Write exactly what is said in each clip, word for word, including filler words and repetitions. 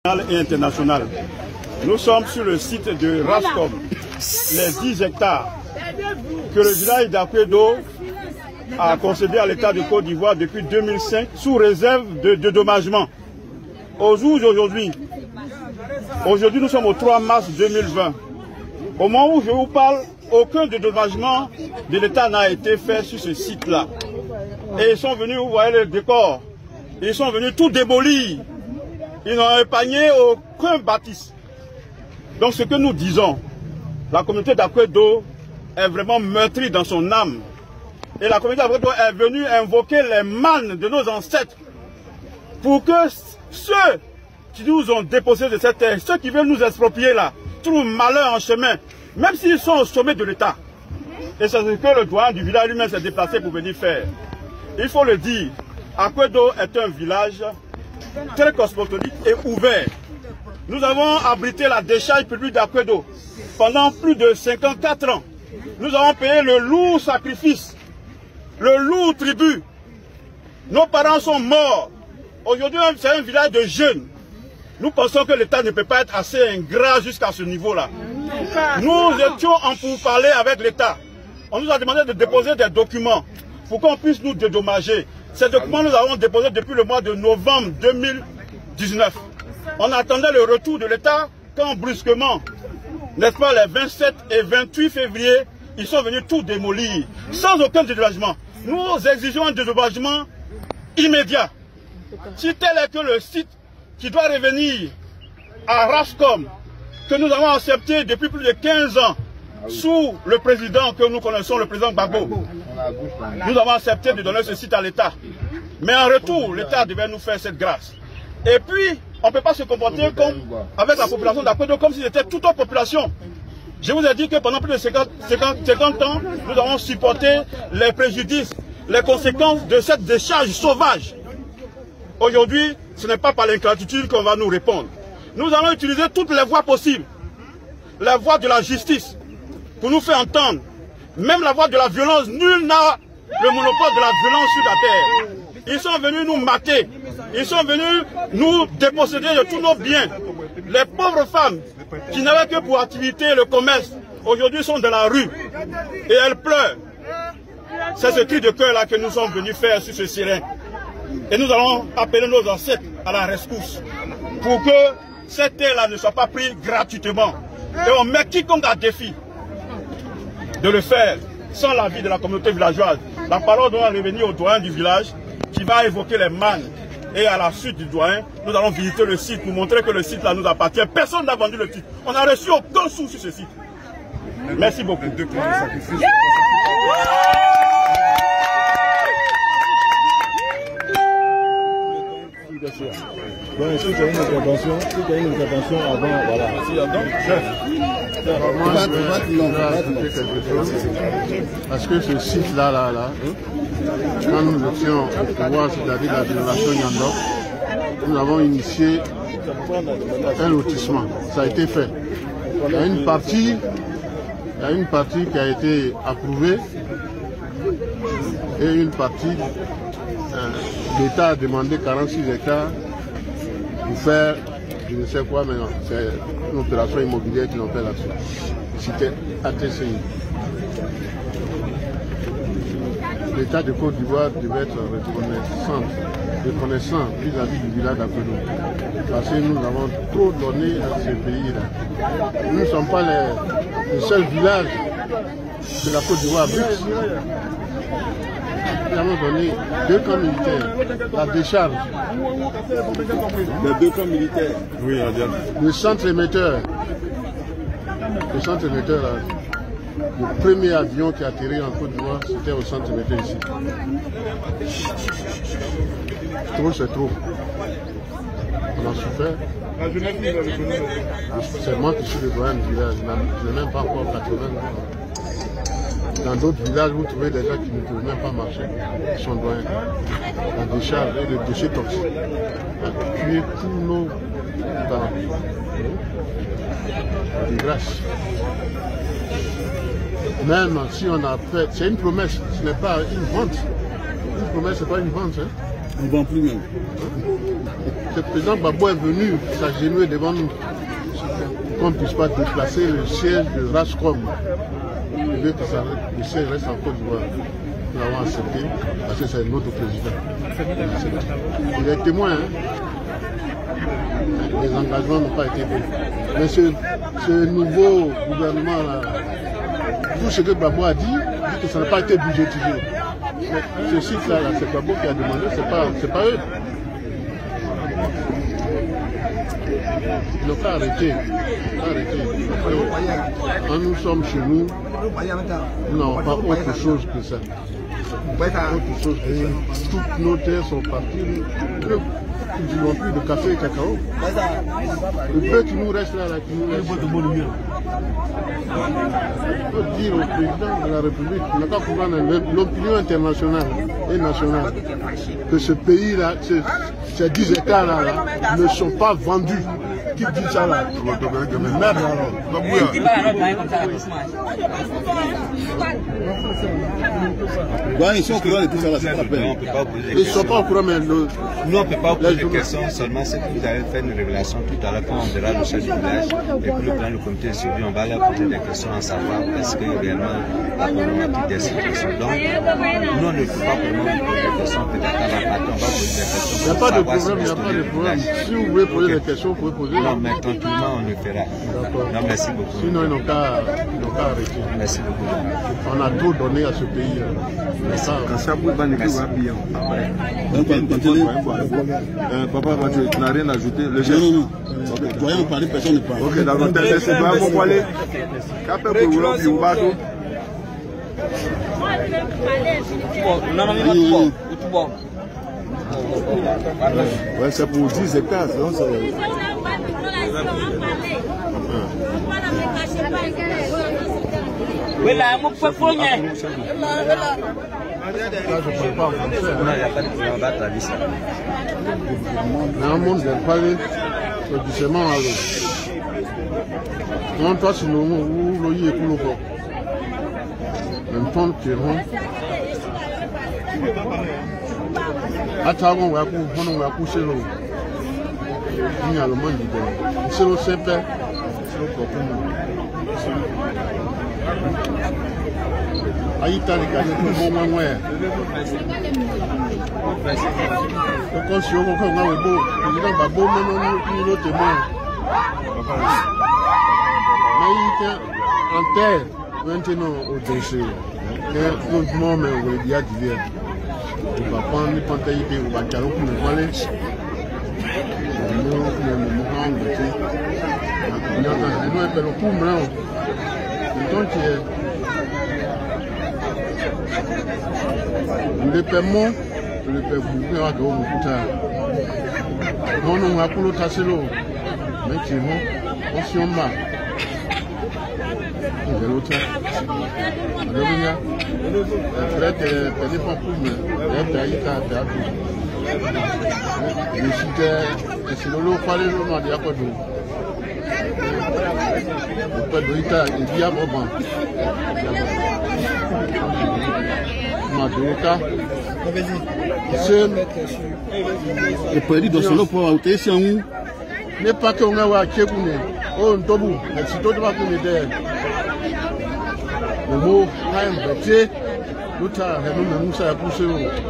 Et international. Nous sommes sur le site de Rascom, les dix hectares que le village d'Akwedo a concédé à l'État de Côte d'Ivoire depuis deux mille cinq sous réserve de dédommagement. Au jour d'aujourd'hui, aujourd'hui nous sommes au trois mars deux mille vingt. Au moment où je vous parle, aucun dédommagement de l'État n'a été fait sur ce site-là. Et ils sont venus, vous voyez le décor, ils sont venus tout démolir. Ils n'ont épargné aucun bâtisse. Donc ce que nous disons, la communauté d'Akwedo est vraiment meurtrie dans son âme. Et la communauté d'Akwedo est venue invoquer les mânes de nos ancêtres pour que ceux qui nous ont déposé de cette terre, ceux qui veulent nous exproprier là, trouvent malheur en chemin, même s'ils sont au sommet de l'État. Et c'est ce que le doyen du village lui-même s'est déplacé pour venir faire. Il faut le dire, Akwedo est un village très cosmopolite et ouvert. Nous avons abrité la décharge publique d'Akwedo pendant plus de cinquante-quatre ans. Nous avons payé le lourd sacrifice, le lourd tribut. Nos parents sont morts. Aujourd'hui, c'est un village de jeunes. Nous pensons que l'État ne peut pas être assez ingrat jusqu'à ce niveau-là. Nous étions en pourparlers avec l'État. On nous a demandé de déposer des documents pour qu'on puisse nous dédommager. Ces documents, nous avons déposés depuis le mois de novembre deux mille dix-neuf. On attendait le retour de l'État quand brusquement, n'est-ce pas, les vingt-sept et vingt-huit février, ils sont venus tout démolir, sans aucun dédommagement. Nous exigeons un dédommagement immédiat. Si tel est que le site qui doit revenir à Rascom, que nous avons accepté depuis plus de quinze ans, sous le président que nous connaissons, le président Gbagbo, nous avons accepté de donner ce site à l'État. Mais en retour, l'État devait nous faire cette grâce. Et puis, on ne peut pas se comporter comme, avec la population d'Akwedo comme si c'était toute autre population. Je vous ai dit que pendant plus de cinquante ans, nous avons supporté les préjudices, les conséquences de cette décharge sauvage. Aujourd'hui, ce n'est pas par l'ingratitude qu'on va nous répondre. Nous allons utiliser toutes les voies possibles. La voie de la justice, pour nous faire entendre. Même la voie de la violence, nul n'a le monopole de la violence sur la terre. Ils sont venus nous mater. Ils sont venus nous déposséder de tous nos biens. Les pauvres femmes qui n'avaient que pour activité le commerce, aujourd'hui sont dans la rue. Et elles pleurent. C'est ce cri de cœur-là que nous sommes venus faire sur ce siren. Et nous allons appeler nos ancêtres à la rescousse. Pour que cette terre-là ne soit pas prise gratuitement. Et on met quiconque à défi de le faire sans l'avis de la communauté villageoise. La parole doit revenir au doyen du village qui va évoquer les mannes. Et à la suite du doyen, nous allons visiter le site pour montrer que le site là nous appartient. Personne n'a vendu le titre. On n'a reçu aucun sou sur ce site. Merci beaucoup. Bon, est-ce que tu as une intervention? Est-ce que tu as une intervention avant? Voilà. Moi, je vais ajouter quelque chose. Parce que ce site-là, là, là, quand nous étions au pouvoir, c'est-à-dire la génération Yandok, nous avons initié un lotissement. Ça a été fait. Il y a une partie, il y a une partie qui a été approuvée et une partie, euh, l'État a demandé quarante-six hectares pour faire, je ne sais quoi, mais c'est une opération immobilière qu'ils ont fait là-dessus. C'était A T C I. L'État de Côte d'Ivoire devait être reconnaissant, reconnaissant vis-à-vis du village d'Akwedo. Parce que nous avons trop donné à ce pays-là. Nous ne sommes pas les, le seul village de la Côte d'Ivoire. Nous avons donné deux camps militaires, la décharge. Les deux camps militaires. Oui, le centre émetteur. Le centre émetteur, là, le premier avion qui a atterri en Côte d'Ivoire, c'était au centre émetteur ici. Trop, c'est trop. On a souffert. C'est moi qui suis le doyen du village. Je n'ai même pas encore quatre-vingts ans. Dans d'autres villages, vous trouvez des gens qui ne peuvent même pas marcher. Ils sont doyens. La décharge et le déchet toxique a tué tous nos parents. De grâce. Même si on a fait, c'est une promesse, ce n'est pas une vente. Une promesse, ce n'est pas une vente. Hein. On ne vend plus même. Le président Gbagbo est venu s'agenouiller devant nous. Qu'on ne puisse pas déplacer le siège de Rascom. Il veut que ça, le siège reste en Côte d'Ivoire. Nous l'avons accepté parce que c'est notre président. Il est témoin. Hein? Les engagements n'ont pas été faits. Mais ce, ce nouveau gouvernement-là, tout ce que Gbagbo a dit, dit que ça n'a pas été budgétisé. Mais ce site-là, -là, c'est Gbagbo qui a demandé, c'est pas, c'est pas eux. Ils n'ont pas arrêté. arrêté. Quand nous sommes chez nous, nous n'avons pas autre chose que ça. Autre chose que ça. Toutes nos terres sont parties. Nous n'avons plus de café et cacao. Le peu qui nous reste là, là qui nous reste. Il faut dire au président de la République, il n'a pas comprendre l'opinion internationale et nationale que ce pays-là, ces dix hectares-là là, ne sont pas vendus. Qui dit ça là? Merde alors. Ouais, ils sont au courant de tout ça là, c'est pas peine. Ils ne sont pas au courant, mais le... Nous, on ne peut pas poser des questions, seulement c'est que vous avez fait une révélation tout à l'heure quand on verra le chef du village et puis le plan du comité de suivi, on va leur poser des questions à savoir est-ce que réellement la problématique des situations. Donc, nous, on ne peut pas vraiment poser des questions, peut-être à la partie, on va poser des questions. Il n'y a pas de problème, il n'y a pas de problème. Si vous voulez poser des questions, vous pouvez poser. Non, mais tranquillement, on le fera. Non, merci beaucoup. Sinon, ils n'ont qu'à arrêter. Merci beaucoup. On a trop donné à ce pays. Merci. Quand ça bouge, va Papa, tu n'as rien ajouté. Le non, non, non. Voyons parler, personne ne parle. Ok, d'accord. C'est pas mon poilet. Capé pour vous, vous bateau. Non, non, non, non. Ouais, c'est pour dix hectares. Donc ça... Oui, là, mon peuple, il n'y a pas de problème, on va traduire ça. Dans le monde, il parle doucement à l'eau. Non, toi, c'est le mot où l'eau est pour le corps. Même temps que tu es Attends, on va coucher l'eau. Il y a le monde qui est. C'est l'eau simple. C'est l'eau propre. Aïta, les gars, c'est tout bon, moi, moi. Quand si on va beau, il va beau, mais non, nous, nous, témoin. Mais il est en terre, maintenant, au déchet. Nous, nous, mais on va dire, on va prendre les pantailles, on va caler pour nous aller. Nous, nous, nous, nous, nous, le paiement, le paiement, le non, non, on va pour le tasser l'eau. Mais tu vois, on s'y en bat. On va l'autre. On va venir. Après, tu n'es pas pour moi. Tu as eu ta tête. Je suis si l'eau fallait l'eau, on a dit à quoi d'eau. On peut dire qu'il y a un moment. Le président doit se le pour ôter si on n'est pas qu'on a à Tchékoune. Oh, un tabou, mais si tout va qu'on est derrière. Le mot, même bêté, l'autre, même Moussa a poussé.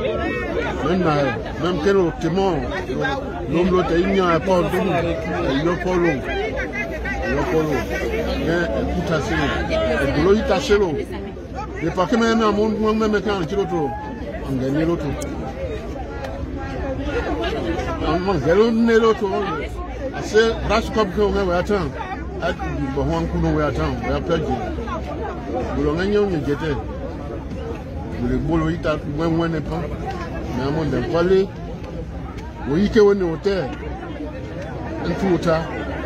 Même quel autre témoin, l'homme l'autre, il n'y a pas de l'eau. Il n'y a pas l'eau. Il n'y a pas l'eau. Mais écoute, c'est l'eau. Et l'eau, il t'a c'est l'eau. Et pas que même un monde, même quand on tire l'autre, on gagne l'autre. On gagne l'autre. C'est Rascom qu'on a atteint. Bon, on a atteint. On a perdu. Vous l'avez gagné, on est jeté. Le boulot, il t'a moins moins n'est pas. Mais à mon d'un palais, oui, que on est au terre. Un tout au tas.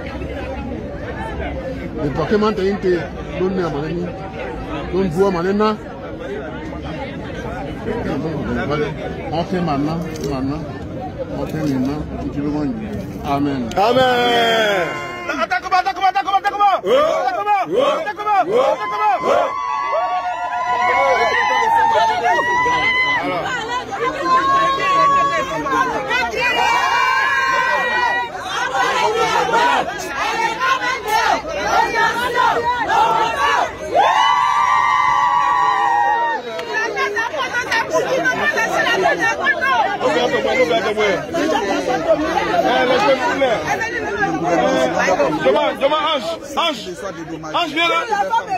Et pas que maintenant, il était donné à Malani. Donc, vous, maintenant, on fait maintenant, maintenant, on fait maintenant, tu le vois. Amen. Amen. Attaque-moi, attaque-moi, attaque-moi, attaque-moi. Attaque-moi, attaque-moi, attaque-moi. Alors. Ange, viens là.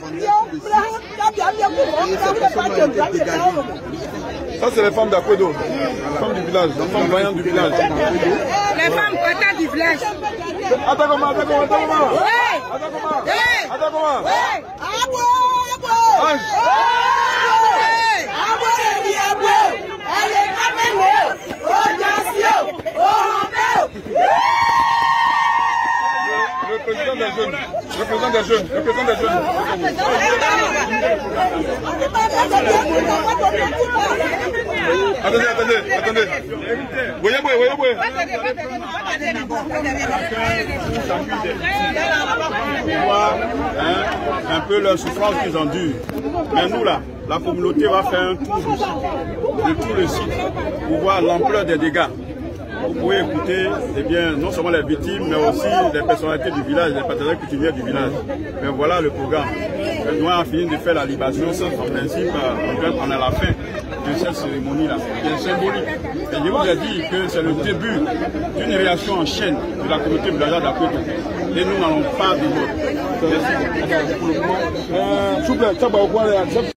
Ça, c'est les femmes d'Akwedo, les femmes du village, les femmes voyantes du village. Les femmes prêtantes du village. Attends comment, attends comment, attends comment. Attends comment. Attends comment. Ange. Le président des jeunes, le président des jeunes, le président des jeunes. Attendez, attendez, attendez. Voyez, voyez, voyez, voyez. Un peu leur souffrance qu'ils endurent. Mais nous là, la communauté va faire un tour du site, de tout le site, pour voir l'ampleur des dégâts. Vous pouvez écouter eh bien, non seulement les victimes, mais aussi les personnalités du village, les partenaires coutumiers du village. Mais voilà le programme. Nous avons fini de faire la libation, sans en principe, on est à la fin de cette cérémonie-là, qui est symbolique. Et je vous ai dit que c'est le début d'une réaction en chaîne de la communauté villageoise d'Akwedo. Et nous n'allons pas de mort. Merci.